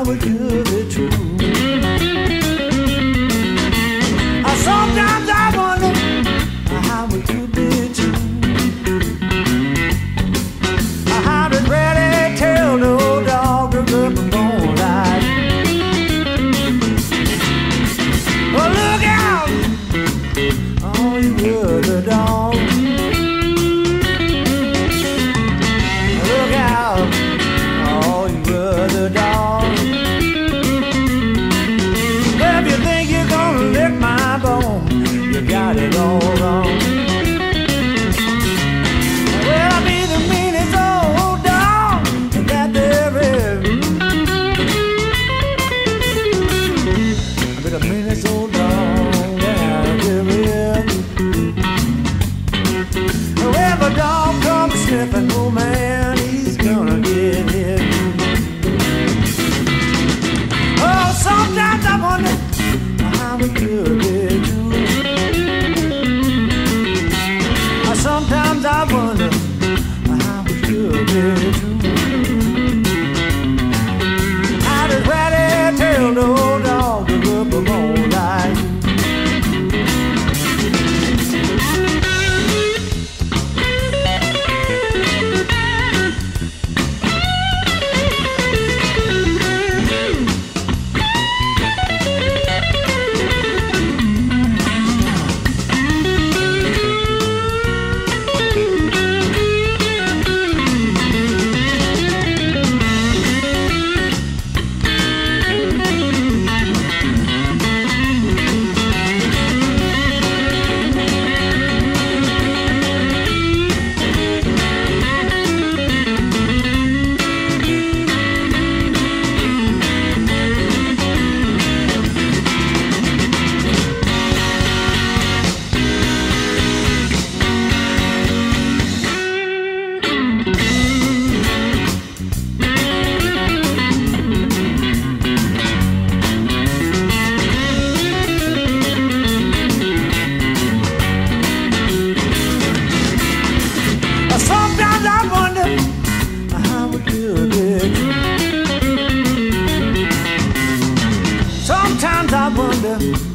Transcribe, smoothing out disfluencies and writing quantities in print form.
it could be true. Sometimes I wonder how it could be true. How did Reddy tell no dog to rip a bone like? Oh, look out! Oh, you other dog. Look out! Oh, you other dog. If you think you're gonna lick my bone, you got it all wrong. Well, I'll be the meanest old dog that there is. I'll be the meanest old dog that there is. If a dog comes sniffing, oh man, he's gonna get hit. Oh, sometimes I wonder how it could be true. Sometimes I wonder how it could be true. How does Reddy tell no dog to rub a bone like you? Sometimes I wonder how it could be true. Sometimes I wonder